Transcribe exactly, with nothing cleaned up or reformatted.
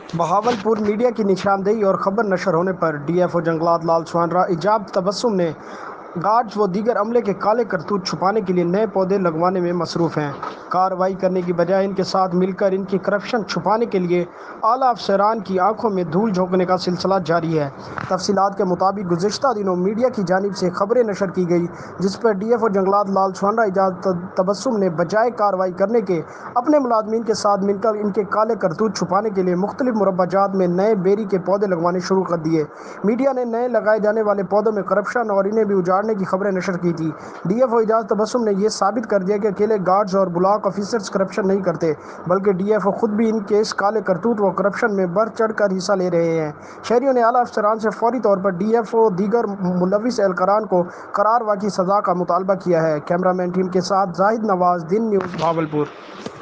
Bahawalpur media की निशानदेही और खबर नशर होने पर डीएफओ जंगलात लाल सुहानरा इजाब तबस्सुम ने गार्ड्स व दीगर अमले के काले करतूत छुपाने के लिए नए पौधे लगवाने में मसरूफ़ हैं। कार्रवाई करने की बजाय इनके साथ मिलकर इनकी करप्शन छुपाने के लिए आला अफसरान की आंखों में धूल झोंकने का सिलसिला जारी है। तफसीलात के मुताबिक गुज़िश्ता दिनों मीडिया की जानिब से खबरें नशर की गई जिस पर डीएफओ जंगलात लाल सुहानरा इजाब तबस्सुम ने बजाय कार्रवाई करने के अपने मुलाजमीन के साथ मिलकर इनके काले करतूत छुपाने के लिए मुख्तलिफ मुरब्बाजात में नए बेरी के पौधे लगवाने शुरू कर दिए। मीडिया ने नए लगाए जाने वाले पौधों में करप्शन और इन्हें भी उजाड़ने की खबरें नशर की थी। डीएफओ इजाज तबस्सुम ने यह साबित कर दिया कि अकेले गार्ड्स और ब्लॉक ऑफिसर्स करप्शन नहीं करते, बल्कि डीएफओ खुद भी इनके इस काले करतूत व करप्शन में बढ़ चढ़ कर हिस्सा ले रहे हैं। शहरियों ने आला अफसरान से फौरी तौर पर डीएफओ दीगर मुलविस एहलकारान को करारवा की सजा का मुतालबा किया है। कैमरामैन टीम के साथ जाहिद नवाज, दिन न्यूज़, भावलपुर।